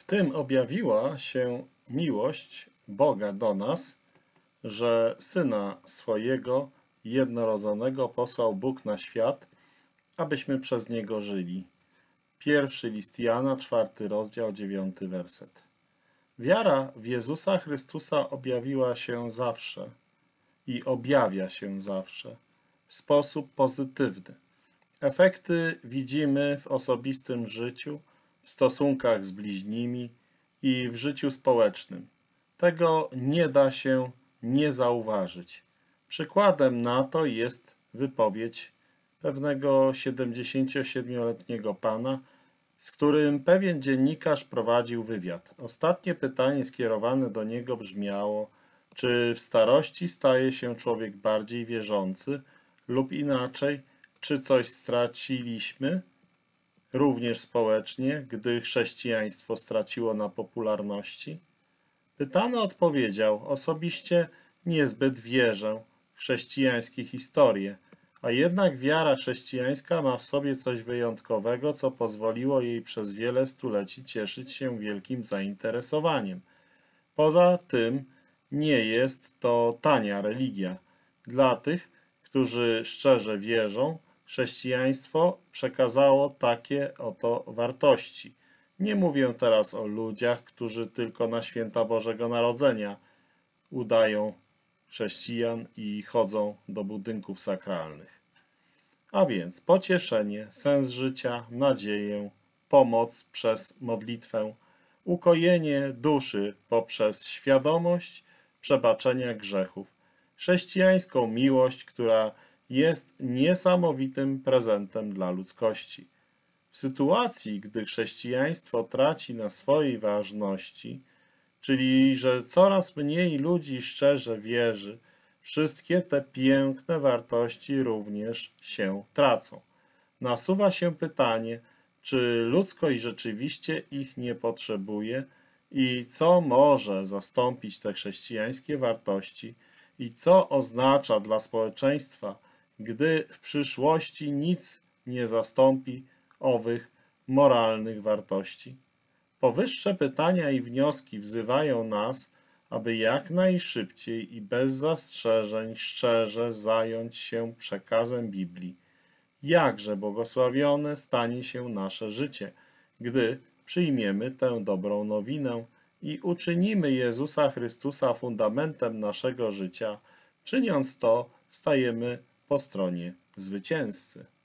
Tym objawiła się miłość Boga do nas, że Syna swojego jednorodzonego posłał Bóg na świat, abyśmy przez Niego żyli. Pierwszy list Jana, 4 rozdział, 9 werset. Wiara w Jezusa Chrystusa objawiła się zawsze i objawia się zawsze w sposób pozytywny. Efekty widzimy w osobistym życiu, w stosunkach z bliźnimi i w życiu społecznym. Tego nie da się nie zauważyć. Przykładem na to jest wypowiedź pewnego 77-letniego pana, z którym pewien dziennikarz prowadził wywiad. Ostatnie pytanie skierowane do niego brzmiało: czy w starości staje się człowiek bardziej wierzący lub inaczej, czy coś straciliśmy, również społecznie, gdy chrześcijaństwo straciło na popularności? Pytany odpowiedział: osobiście niezbyt wierzę w chrześcijańskie historie, a jednak wiara chrześcijańska ma w sobie coś wyjątkowego, co pozwoliło jej przez wiele stuleci cieszyć się wielkim zainteresowaniem. Poza tym nie jest to tania religia. Dla tych, którzy szczerze wierzą, chrześcijaństwo przekazało takie oto wartości. Nie mówię teraz o ludziach, którzy tylko na święta Bożego Narodzenia udają chrześcijan i chodzą do budynków sakralnych. A więc pocieszenie, sens życia, nadzieję, pomoc przez modlitwę, ukojenie duszy poprzez świadomość przebaczenia grzechów, chrześcijańską miłość, która jest niesamowitym prezentem dla ludzkości. W sytuacji, gdy chrześcijaństwo traci na swojej ważności, czyli że coraz mniej ludzi szczerze wierzy, wszystkie te piękne wartości również się tracą. Nasuwa się pytanie, czy ludzkość rzeczywiście ich nie potrzebuje i co może zastąpić te chrześcijańskie wartości i co oznacza dla społeczeństwa, gdy w przyszłości nic nie zastąpi owych moralnych wartości. Powyższe pytania i wnioski wzywają nas, aby jak najszybciej i bez zastrzeżeń szczerze zająć się przekazem Biblii. Jakże błogosławione stanie się nasze życie, gdy przyjmiemy tę dobrą nowinę i uczynimy Jezusa Chrystusa fundamentem naszego życia. Czyniąc to, stajemy po stronie zwycięzcy.